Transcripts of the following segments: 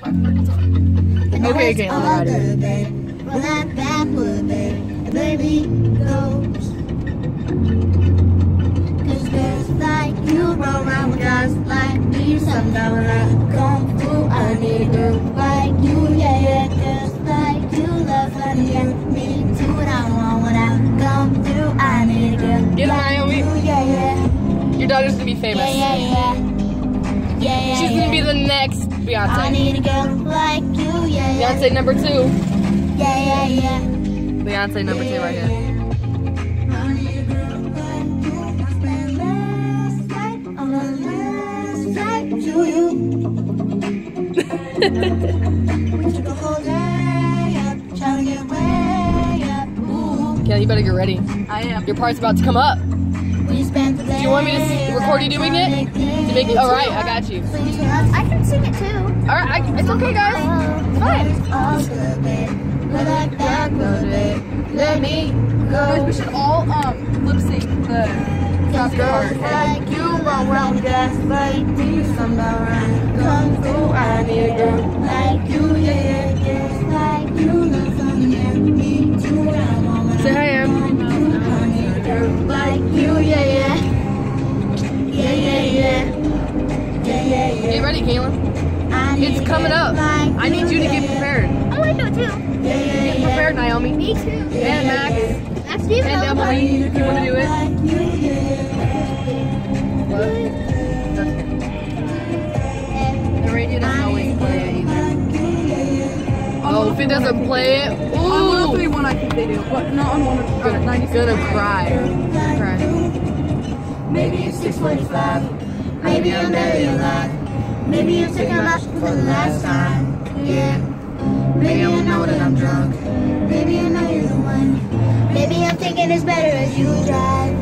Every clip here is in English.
Okay, Caitlin, I got it. Well, that backward, baby goes. Cause girls like you roll around with guys like me. Someday when I come through, I need a girl like you, yeah, yeah. Girls like you love funny, yeah. Me too, what I want when I come through, I need a girl Get like Naomi. you, yeah, yeah. Your daughter's gonna be famous. Yeah, yeah, yeah. Yeah, yeah, She's gonna be the next I Beyonce. need a girl like you, yeah, yeah. Beyonce number 2. Yeah, yeah, yeah. Beyonce number 2 right here. I need a girl like you. Spend last night on the last flight to you. We took a whole day up, trying to get way up. Ooh. Kelly, you better get ready. I am. Your part's about to come up. We spent the day. Do you want me to record you doing it? To make it? All right, I got you. I can sing it too. All right, it's okay, guys. It's fine. Let me Guys, we should all lip sync the Cause girls like you run round gas like me. Someday when I come through, I need a girl like you, yeah, yeah. Girls like you love funny, yeah. Me too, I want Say hi, Em. I need a girl like you, yeah, yeah. Yeah, yeah, yeah. Yeah, yeah, yeah. Get ready, Caitlin. It's coming up. I need you to get prepared. Oh, I do too. Get prepared, Naomi. Me too. And Max. Max, do you And know Emily, if you want to do it. What? The radio doesn't always play it either. Oh, if it doesn't play it, On ooh! 103.1 I think they do. But not on 103. Gonna cry. Cry. Maybe it's 6:45. Maybe I'm barely alive. Maybe I'm taking my for the last time. Yeah. Maybe I know that I'm drunk. Maybe I know you're the one. Maybe I'm thinking it's better as you drive.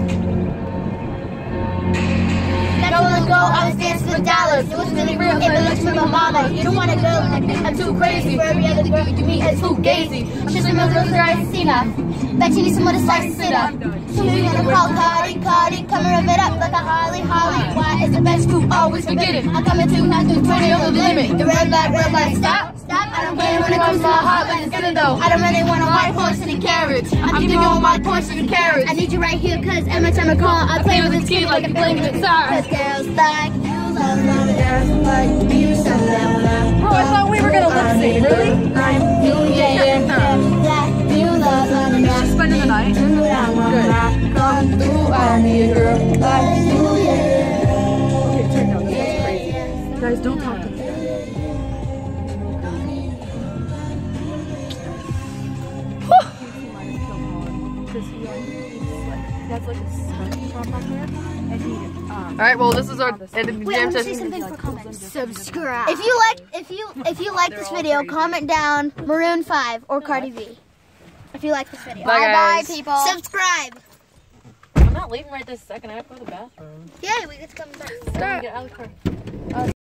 Not too long ago, I was dancing for dollars. It was really real. If it looks for my mama, you don't want a girl like me. I'm too crazy for every other girl you meet. It's too gazy. She's a girl I've seen her. Bet you need someone to slice and sit up. So you're gonna call Cardi, come rev it up like a Harley. Why is the best group always forgetting? I'm coming to not do 20 over the limit. The red light, stop. I don't care when it comes to my heart, but it's gonna though. I don't really want a white horse and a carriage. I'm giving you all my horse and a carriage. I need you right here, cause every time I call, I play with this kid like I'm playing the guitar. Cause girls like you love girls like you so loud. Bro, I thought we were gonna lip sync. Really? Like you, yeah. Like you love Just spending the night. Good. Come through, I need a girl like you, yeah. Okay, turn down. This is crazy. Guys, don't talk to me. That's like a study drop on there, and he All right, well, this is our end of the Wait, I jam want to say session. something for comments. Subscribe. If you like this video, comment down Maroon 5 or Cardi B. If you like this video. Bye, guys. Bye, people. Subscribe. I'm not leaving right this second. I have to go to the bathroom. Yeah, we get to come back. Stop. get out of the car.